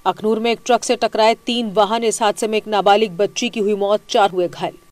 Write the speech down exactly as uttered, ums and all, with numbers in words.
अखनूर में एक ट्रक से टकराए तीन वाहन। इस हादसे में एक नाबालिग बच्ची की हुई मौत, चार हुए घायल।